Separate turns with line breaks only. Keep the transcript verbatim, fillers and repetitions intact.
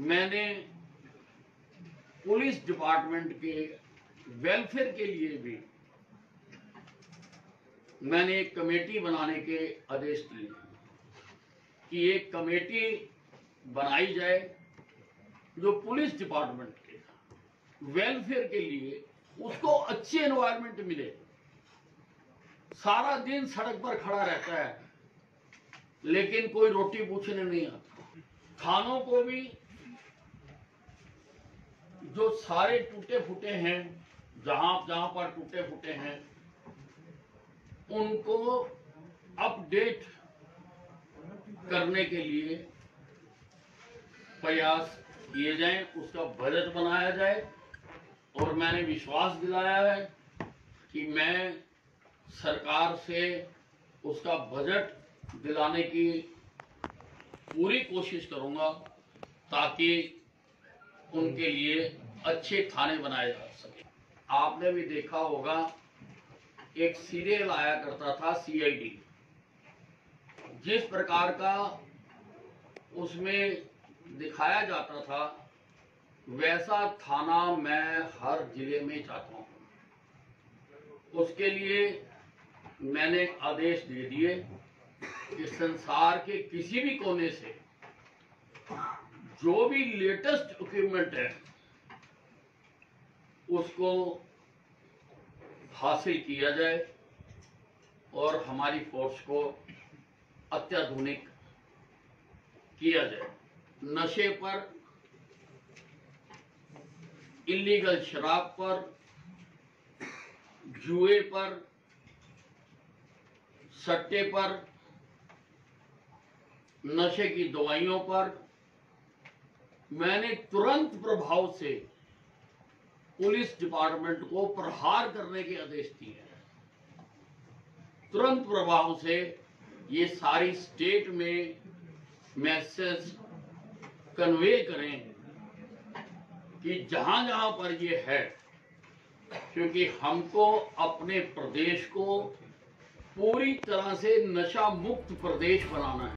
मैंने police department के welfare के लिए भी मैंने एक कमेटी बनाने के आदेश दिए कि एक कमेटी बनाई जाए जो पुलिस डिपार्टमेंट के वेलफेयर के लिए उसको अच्छी एनवायरनमेंट मिले। सारा दिन सड़क पर खड़ा रहता है लेकिन कोई रोटी पूछने नहीं आता। थानों को भी जो सारे टूटे फूटे हैं, जहां जहां पर टूटे फूटे हैं, उनको अपडेट करने के लिए प्रयास किए जाएं, उसका बजट बनाया जाए। और मैंने विश्वास दिलाया है कि मैं सरकार से उसका बजट दिलाने की पूरी कोशिश करूंगा ताकि उनके लिए अच्छे थाने बनाए जा सके। आपने भी देखा होगा एक सीरियल आया करता था सी आई डी, जिस प्रकार का उसमें दिखाया जाता था वैसा थाना मैं हर जिले में चाहता हूं। उसके लिए मैंने आदेश दे दिए कि संसार के किसी भी कोने से जो भी लेटेस्ट इक्विपमेंट है उसको हासिल किया जाए और हमारी फोर्स को अत्याधुनिक किया जाए। नशे पर, इलीगल शराब पर, जुए पर, सट्टे पर, नशे की दवाइयों पर मैंने तुरंत प्रभाव से पुलिस डिपार्टमेंट को प्रहार करने के आदेश दिए हैं। तुरंत प्रभाव से ये सारी स्टेट में मैसेज कन्वे करें कि जहां जहां पर ये है, क्योंकि हमको अपने प्रदेश को पूरी तरह से नशा मुक्त प्रदेश बनाना है।